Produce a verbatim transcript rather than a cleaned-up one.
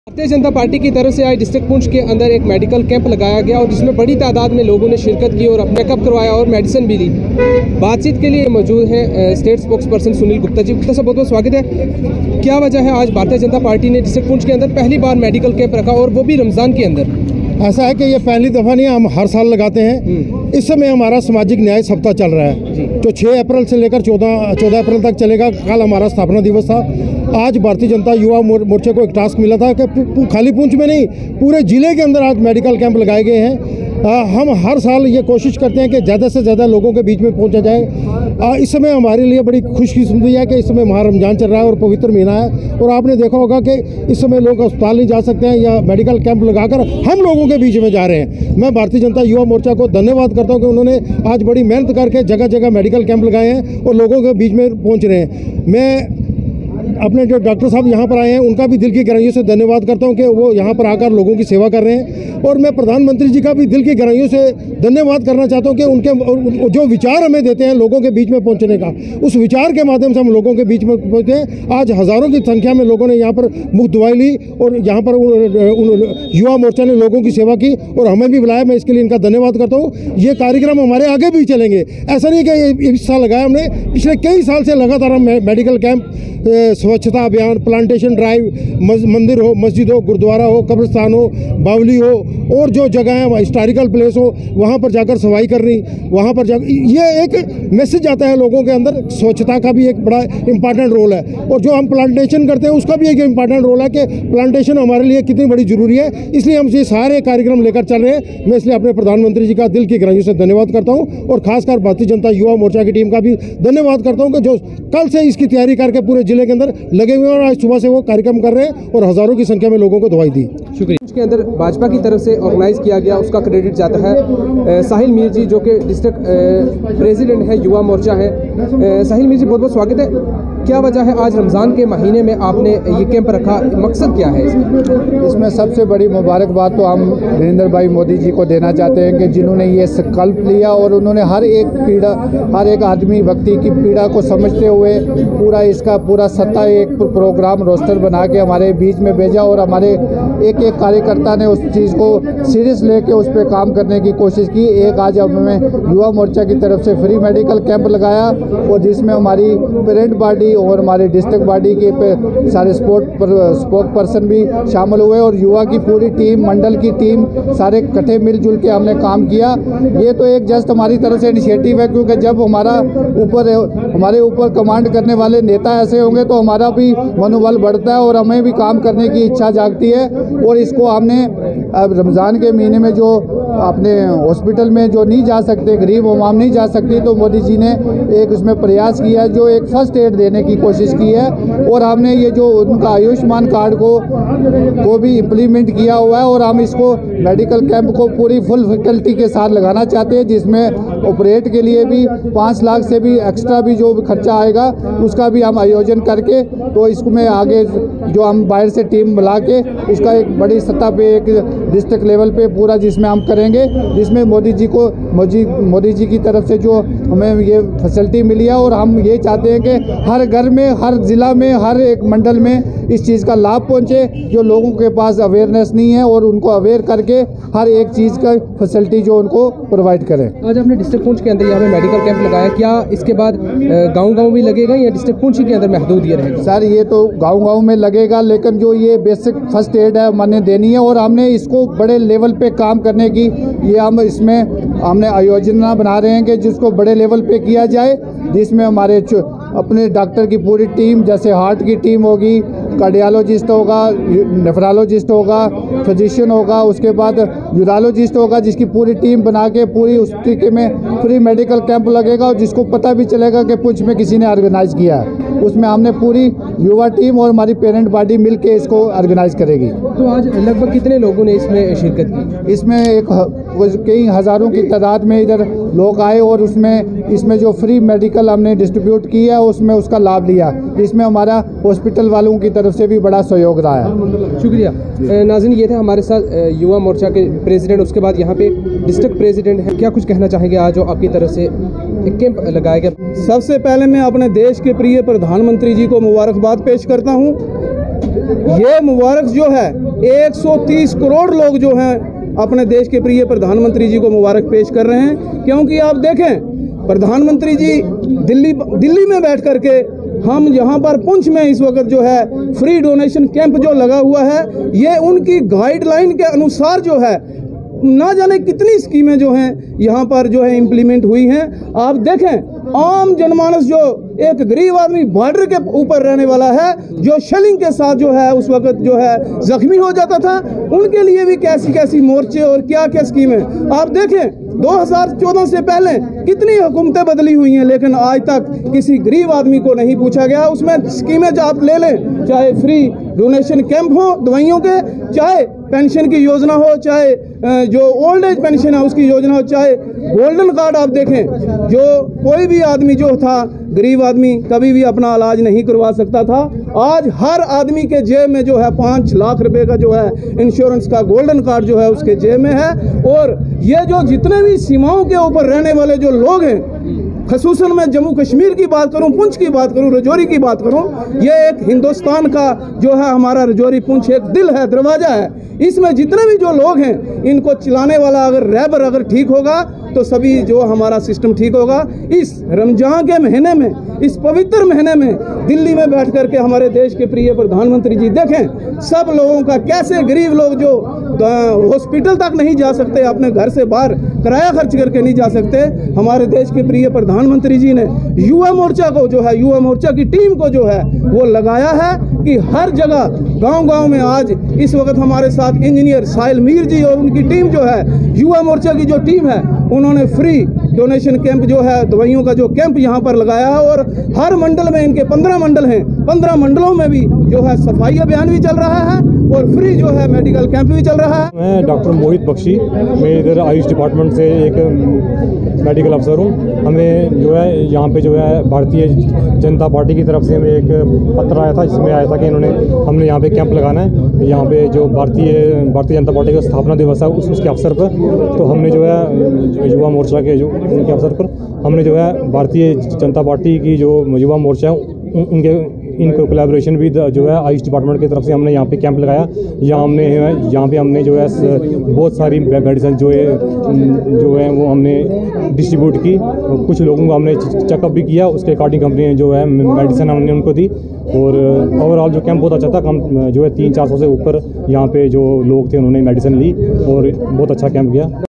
Bharatiya Janata party की तरफ से आज डिस्ट्रिक्ट पुंछ के अंदर एक मेडिकल कैंप लगाया गया और जिसमें बड़ी तादाद में लोगों ने शिरकत की और चेकअप करवाया और मेडिसिन भी ली। बातचीत के लिए मौजूद हैं state spokesperson Sunil Gupta ji. Gupta साहब बहुत बहुत स्वागत है। क्या वजह है आज भारतीय जनता पार्टी ने डिस्ट्रिक्ट पुंछ के अंदर पहली बार मेडिकल कैंप रखा और वो भी रमज़ान के अंदर? ऐसा है कि ये पहली दफ़ा नहीं, हम हर साल लगाते हैं। इस समय हमारा सामाजिक न्याय सप्ताह चल रहा है जो छः अप्रैल से लेकर चौदह चौदह अप्रैल तक चलेगा। कल हमारा स्थापना दिवस था। आज भारतीय जनता युवा मोर्चे को एक टास्क मिला था कि खाली पुंछ में नहीं, पूरे ज़िले के अंदर आज मेडिकल कैंप लगाए गए हैं। आ, हम हर साल ये कोशिश करते हैं कि ज़्यादा से ज़्यादा लोगों के बीच में पहुंचा जाए। आ, इस समय हमारे लिए बड़ी खुशकिस्मती है कि इस समय माह रमज़ान चल रहा है और पवित्र महीना है। और आपने देखा होगा कि इस समय लोग अस्पताल नहीं जा सकते हैं या मेडिकल कैंप लगाकर हम लोगों के बीच में जा रहे हैं। मैं भारतीय जनता युवा मोर्चा को धन्यवाद करता हूँ कि उन्होंने आज बड़ी मेहनत करके जगह जगह मेडिकल कैंप लगाए हैं और लोगों के बीच में पहुँच रहे हैं। मैं अपने जो डॉक्टर साहब यहाँ पर आए हैं उनका भी दिल की गहराइयों से धन्यवाद करता हूँ कि वो यहाँ पर आकर लोगों की सेवा कर रहे हैं। और मैं प्रधानमंत्री जी का भी दिल की गहराइयों से धन्यवाद करना चाहता हूँ कि उनके जो विचार हमें देते हैं लोगों के बीच में पहुँचने का, उस विचार के माध्यम से हम लोगों के बीच में पहुँचते हैं। आज हज़ारों की संख्या में लोगों ने यहाँ पर मुफ्त दवाई ली और यहाँ पर युवा मोर्चा ने लोगों की सेवा की और हमें भी बुलाया। मैं इसके लिए इनका धन्यवाद करता हूँ। ये कार्यक्रम हमारे आगे भी चलेंगे। ऐसा नहीं कि इस साल लगाया हमने, पिछले कई साल से लगातार हम मेडिकल कैंप, स्वच्छता अभियान, प्लांटेशन ड्राइव, मंदिर हो, मस्जिद हो, गुरुद्वारा हो, कब्रिस्तान हो, बावली हो और जो जगह है हिस्टोरिकल प्लेस हो, वहाँ पर जाकर सफाई करनी, वहाँ पर जाकर ये एक मैसेज आता है लोगों के अंदर। स्वच्छता का भी एक बड़ा इंपॉर्टेंट रोल है और जो हम प्लांटेशन करते हैं उसका भी एक इंपॉर्टेंट रोल है कि प्लांटेशन हमारे लिए कितनी बड़ी ज़रूरी है। इसलिए हम ये सारे कार्यक्रम लेकर चल रहे हैं। मैं इसलिए अपने प्रधानमंत्री जी का दिल की गहराइयों से धन्यवाद करता हूँ और खासकर भारतीय जनता युवा मोर्चा की टीम का भी धन्यवाद करता हूँ कि जो कल से इसकी तैयारी करके पूरे जिले के अंदर लगे हुए हैं और आज सुबह से वो कार्यक्रम कर रहे हैं और हज़ारों की संख्या में लोगों को दवाई दी। शुक्रिया। उसके अंदर भाजपा की तरफ से ऑर्गेनाइज किया गया, उसका क्रेडिट जाता है साहिल मीर जी जो कि डिस्ट्रिक्ट प्रेसिडेंट है, युवा मोर्चा है। साहिल मीर जी बहुत बहुत स्वागत है। क्या वजह है आज रमज़ान के महीने में आपने ये कैंप रखा, मकसद क्या है इसमें? इसमें सबसे बड़ी मुबारकबाद तो हम नरेंद्र भाई मोदी जी को देना चाहते हैं कि जिन्होंने ये संकल्प लिया और उन्होंने हर एक पीड़ा, हर एक आदमी व्यक्ति की पीड़ा को समझते हुए पूरा इसका पूरा सत्ता एक प्रोग्राम रोस्टर बना के हमारे बीच में भेजा और हमारे एक एक कार्यकर्ता ने उस चीज़ को सीरियस लेके उस पर काम करने की कोशिश की। एक आज हमें युवा मोर्चा की तरफ से फ्री मेडिकल कैंप लगाया और जिसमें हमारी पेरेंट बॉडी और हमारे डिस्ट्रिक्ट बॉडी के पे सारे स्पोर्ट पर स्पोक पर्सन भी शामिल हुए और युवा की पूरी टीम, मंडल की टीम, सारे इकट्ठे मिलजुल के हमने काम किया। ये तो एक जस्ट हमारी तरफ से इनिशिएटिव है क्योंकि जब हमारा ऊपर हमारे ऊपर कमांड करने वाले नेता ऐसे होंगे तो हमारा भी मनोबल बढ़ता है और हमें भी काम करने की इच्छा जागती है। और इसको हमने अब रमज़ान के महीने में जो अपने हॉस्पिटल में जो नहीं जा सकते, गरीब अवाम नहीं जा सकती, तो मोदी जी ने एक उसमें प्रयास किया जो एक फर्स्ट एड देने की कोशिश की है और हमने ये जो उनका आयुष्मान कार्ड को को भी इम्प्लीमेंट किया हुआ है और हम इसको मेडिकल कैंप को पूरी फुल फैकल्टी के साथ लगाना चाहते हैं जिसमें ऑपरेट के लिए भी पाँच लाख से भी एक्स्ट्रा भी जो भी खर्चा आएगा उसका भी हम आयोजन करके तो इसमें आगे जो हम बाहर से टीम बुला के इसका एक बड़ी सतह पे एक डिस्ट्रिक्ट लेवल पे पूरा जिसमें हम करेंगे, जिसमें मोदी जी को मोदी मोदी जी की तरफ से जो हमें ये फैसिलिटी मिली है और हम ये चाहते हैं कि हर घर में, हर ज़िला में, हर एक मंडल में इस चीज़ का लाभ पहुँचे जो लोगों के पास अवेयरनेस नहीं है और उनको अवेयर करके हर एक चीज़ का फैसिलिटी जो उनको प्रोवाइड करें। आज आपने डिस्ट्रिक्ट पुंछ के अंदर यहाँ पे मेडिकल कैंप लगाया, क्या इसके बाद गाँव-गाँव भी लगेगा या डिस्ट्रिक्ट पुंछ के अंदर महदूद ये रहेगा? सर ये तो गाँव-गाँव में लगेगा लेकिन जो ये बेसिक फर्स्ट एड है मैंने देनी है और हमने इसको बड़े लेवल पे काम करने की ये हम इसमें हमने आयोजना बना रहे हैं कि जिसको बड़े लेवल पे किया जाए, जिसमें हमारे अपने डॉक्टर की पूरी टीम, जैसे हार्ट की टीम होगी, कार्डियोलॉजिस्ट होगा, नेफ्रोलॉजिस्ट होगा, फिजिशियन होगा, उसके बाद यूरोलॉजिस्ट होगा, जिसकी पूरी टीम बना के पूरी उस तरीके में फ्री मेडिकल कैंप लगेगा और जिसको पता भी चलेगा कि पुंछ में किसी ने ऑर्गेनाइज किया है। उसमें हमने पूरी युवा टीम और हमारी पेरेंट बॉडी मिल के इसको ऑर्गेनाइज करेगी। तो आज लगभग कितने लोगों ने इसमें शिरकत की? इसमें एक कई हज़ारों की तादाद में इधर लोग आए और उसमें इसमें जो फ्री मेडिकल हमने डिस्ट्रीब्यूट किया है उसमें उसका लाभ लिया, जिसमें हमारा हॉस्पिटल वालों की तरफ से भी बड़ा सहयोग रहा है। शुक्रिया। नाज़रीन, ये थे हमारे साथ युवा मोर्चा के प्रेसिडेंट, उसके बाद यहाँ पे डिस्ट्रिक्ट प्रेसिडेंट हैं। क्या कुछ कहना चाहेंगे आज जो आपकी तरफ से एक कैंप लगाया गया? सबसे पहले मैं अपने देश के प्रिय प्रधानमंत्री जी को मुबारकबाद पेश करता हूँ। ये मुबारक जो है एक सौ तीस करोड़ लोग जो हैं अपने देश के प्रिय प्रधानमंत्री जी को मुबारक पेश कर रहे हैं। क्योंकि आप देखें प्रधानमंत्री जी दिल्ली दिल्ली में बैठ कर के हम यहाँ पर पुंछ में इस वक्त जो है फ्री डोनेशन कैंप जो लगा हुआ है, ये उनकी गाइडलाइन के अनुसार जो है ना जाने कितनी स्कीमें जो हैं यहाँ पर जो है इम्प्लीमेंट हुई हैं। आप देखें आम जनमानस जो एक गरीब आदमी बॉर्डर के ऊपर रहने वाला है, जो शेलिंग के साथ जो है उस वक्त जो है जख्मी हो जाता था, उनके लिए भी कैसी कैसी मोर्चे और क्या क्या स्कीमें। आप देखें दो हज़ार चौदह से पहले कितनी हुकूमतें बदली हुई हैं, लेकिन आज तक किसी गरीब आदमी को नहीं पूछा गया। उसमें स्कीमें जो आप ले लें, चाहे फ्री डोनेशन कैंप हो दवाइयों के, चाहे पेंशन की योजना हो, चाहे जो ओल्ड एज पेंशन है उसकी योजना हो, चाहे गोल्डन कार्ड आप देखें, जो कोई भी आदमी जो था गरीब आदमी कभी भी अपना इलाज नहीं करवा सकता था, आज हर आदमी के जेब में जो है पाँच लाख रुपए का जो है इंश्योरेंस का गोल्डन कार्ड जो है उसके जेब में है। और ये जो जितने भी सीमाओं के ऊपर रहने वाले जो लोग हैं, खसूसन मैं जम्मू कश्मीर की बात करूं, पुंछ की बात करूं, रजौरी की बात करूं, ये एक हिंदुस्तान का जो है हमारा रजौरी पुंछ एक दिल है, दरवाज़ा है। इसमें जितने भी जो लोग हैं इनको चलाने वाला अगर रहबर अगर ठीक होगा तो सभी जो हमारा सिस्टम ठीक होगा। इस रमजान के महीने में, इस पवित्र महीने में दिल्ली में बैठ कर के हमारे देश के प्रिय प्रधानमंत्री जी देखें सब लोगों का कैसे, गरीब लोग जो हॉस्पिटल तक नहीं जा सकते, अपने घर से बाहर किराया खर्च करके नहीं जा सकते, हमारे देश के प्रिय प्रधानमंत्री जी ने युवा मोर्चा को जो है, युवा मोर्चा की टीम को जो है वो लगाया है कि हर जगह गांव-गांव में आज इस वक्त हमारे साथ इंजीनियर साहिल मीर जी और उनकी टीम जो है, युवा मोर्चा की जो टीम है, उन्होंने फ्री डोनेशन कैंप जो है दवाइयों का जो कैंप यहाँ पर लगाया है। और हर मंडल में, इनके पंद्रह मंडल हैं, पंद्रह मंडलों में भी जो है सफाई अभियान भी चल रहा है और फ्री जो है मेडिकल कैंप भी चल रहा है। मैं डॉक्टर मोहित बख्शी, मैं इधर आयुष डिपार्टमेंट से एक मेडिकल अफसर हूँ। हमें जो है यहाँ पे जो है भारतीय जनता पार्टी की तरफ से हमें एक पत्र आया था, जिसमें आया था कि इन्होंने हमने यहाँ पे कैंप लगाना है, यहाँ पे जो भारतीय भारतीय जनता पार्टी का स्थापना दिवस है उस उसके अवसर पर। तो हमने जो है युवा मोर्चा के जो उनके अवसर पर हमने जो है भारतीय जनता पार्टी की जो युवा मोर्चा है उनके इनको कोलैबोरेशन भी जो है आयुष डिपार्टमेंट की तरफ से हमने यहाँ पे कैंप लगाया। यहाँ हमने यहाँ पे हमने जो है बहुत सारी मेडिसिन जो है जो है वो हमने डिस्ट्रीब्यूट की। कुछ लोगों को हमने चेकअप भी किया, उसके अकॉर्डिंग हमने जो है मेडिसिन हमने उनको दी। और ओवरऑल जो कैंप बहुत अच्छा था, कम जो है तीन चार सौ से ऊपर यहाँ पे जो लोग थे उन्होंने मेडिसिन ली और बहुत अच्छा कैंप किया।